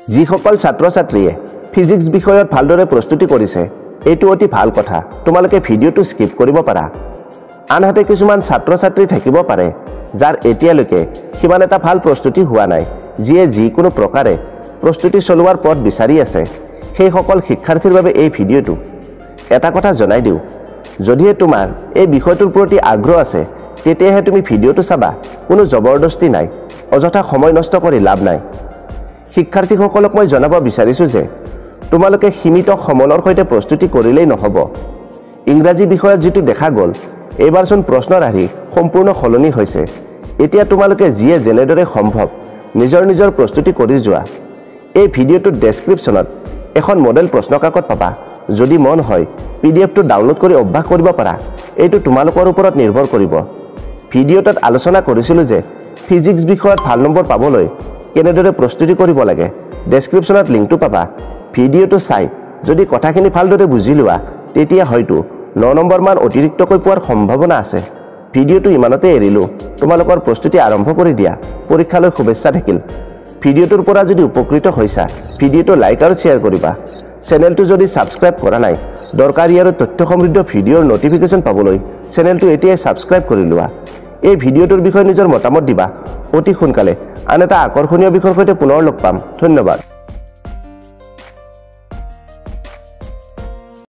যিসকল ছাত্ৰ ছাত্ৰীয়ে ফিজিক্স বিষয়ত ভালদৰে প্ৰস্তুতি কৰিছে এইটো অতি ভাল কথা তোমালোকে ভিডিঅটো স্কিপ কৰিব পাৰা আনহাতে কিছুমান ছাত্ৰ ছাত্ৰী থাকিব পাৰে যাৰ এতিয়ালৈকে সিমান এটা ভাল প্ৰস্তুতি হোৱা নাই যিয়ে যিকোনো প্ৰকাৰে প্ৰস্তুতি চলোৱাৰ পথ বিচাৰি আছে সেই সকল শিক্ষাৰ্থীৰ বাবে এই ভিডিঅটো এটা কথা জনাই দিও যদিহে তোমাৰ এই বিষয়টোৰ প্ৰতি আগ্ৰহ আছে তেতিয়াহে তুমি ভিডিঅটো চাবা কোনো জবৰদস্তি নাই অযথা সময় নষ্ট কৰি লাভ নাই শিক্ষাৰ্থীসকলক মই জনাব বিচাৰিছো যে তোমালোকে সীমিত সমলৰ সৈতে প্ৰস্তুতি কৰিলেই নহব ইংৰাজী বিষয়ত যেটো দেখা গল এবাৰচোন প্ৰশ্নৰাহি সম্পূৰ্ণ খলনি হৈছে এতিয়া তোমালোকে যিয়ে জেনেদৰে সম্ভৱ নিজৰ প্ৰস্তুতি কৰি যোৱা এই ভিডিঅটোৰ ডেসক্ৰিপচনত এখন মডেল প্ৰশ্নকাকত পাবা যদি মন হয় পিডিএফটো ডাউনলোড কৰি অভ্যাস কৰিব পাৰা এইটো তোমালোকৰ ওপৰত নিৰ্ভৰ কৰিব ভিডিঅটোত আলোচনা কৰিছিলো যে ফিজিক্স বিষয়ত ভাল নম্বৰ পাবলৈ কেনেদৰে প্ৰস্তুতি কৰিব লাগে ডেসক্ৰিপচনত লিংকটো পাবা ভিডিঅটো চাই যদি কথাখিনি ভালদৰে বুজি লোৱা তেতিয়া হয়তো 9 নম্বৰ মান অতিৰিক্তকৈ পোৱাৰ সম্ভাৱনা আছে ভিডিঅটো ইমানতে এৰিলো তোমালোকৰ প্ৰস্তুতি আৰম্ভ কৰি দিয়া পৰীক্ষালৈ শুভেচ্ছা থাকিল ভিডিঅটোৰ পৰা যদি উপকৃত হৈছা ভিডিঅটো লাইক আৰু শেয়াৰ কৰিবা চেনেলটো যদি সাবস্ক্ৰাইব কৰা নাই দৰকাৰী আৰু তথ্য সমৃদ্ধ ভিডিঅৰ নটিফিকেশন পাবলৈ চেনেলটো এতিয়াই সাবস্ক্ৰাইব কৰি লোৱা এই ভিডিঅটোৰ বিষয়ে নিজৰ মতামত দিবা অতি সোনকালে আন এটা আকৰ্ষণীয় বিষয়ৰ সৈতে পুনৰ লগ পাম ধন্যবাদ